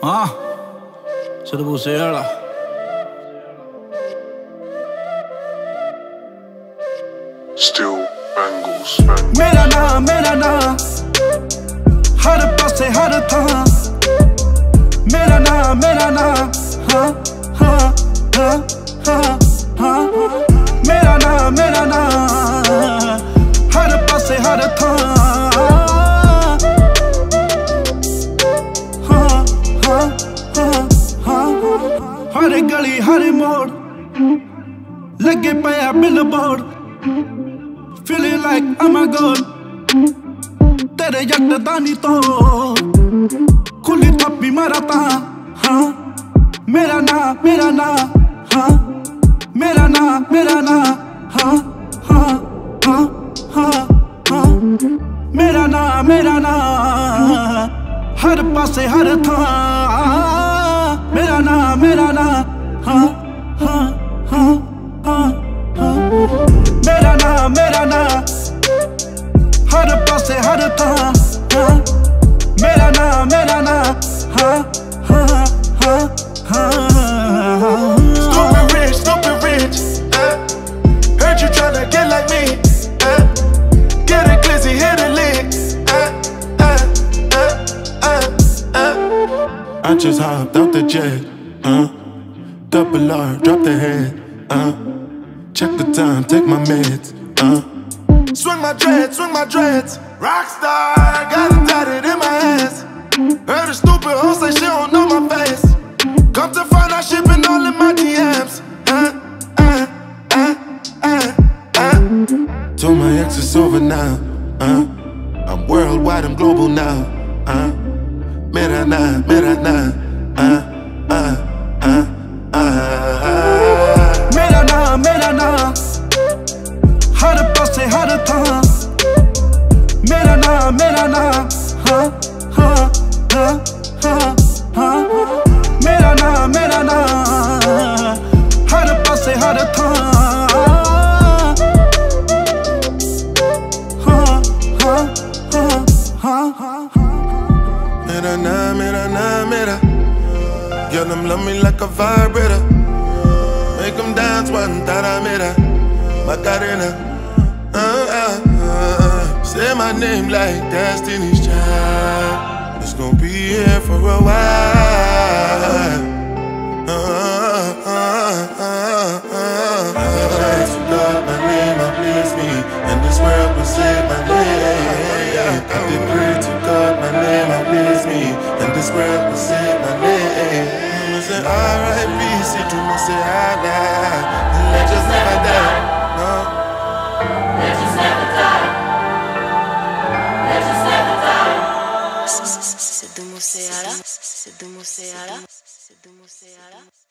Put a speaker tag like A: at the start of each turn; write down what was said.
A: Ah, Siddhu Moosewala.
B: Still bangles.
A: मेरा नाम हर पासे हर थां मेरा नाम हाँ हाँ हाँ हाँ हाँ मेरा नाम हर पासे हर थां हाँ हाँ हाँ हाँ हर गली हर मोड़ लगे पया billboard Feeling like I'm a god तेरे यकदानी तो खुली थप्पी मारता हाँ मेरा नाम हाँ मेरा नाम हाँ हाँ हाँ हाँ हाँ मेरा नाम हर पासे हर था मेरा नाम हाँ हाँ हाँ हाँ हाँ मेरा नाम हर पासे हर था मेरा नाम हाँ हाँ हाँ हाँ
C: Stupid rich, heard you tryna get like me, get a glizzy, hit a lick, I just hopped out the jet, double R, drop the head, check the time, take my meds, swing my dreads, rockstar, got it tatted in my hands. Heard a stupid hoe say she don't know my face. Come to find out she been all in my DMs. Told my ex it's over now. I'm worldwide, I'm global now. Mera na.
A: मेरा नाम हर पासे हर था मेरा नाम हाँ हाँ हाँ हाँ हाँ मेरा नाम हर पासे हर था हाँ हाँ हाँ हाँ हाँ
C: Mera na. Girl, them love me like a vibrator. Make them dance one taramera, Macarena. Say my name like Destiny's Child. It's gonna be here for a while. God, my name, I bless me, and this world will say my name. I did pray to God, my name, I bless me, and this world will say my name. Say R.I.P. Siddhu Moosewala, and let us never die. No.
D: Let us never die. Let us never die. Siddhu Moosewala.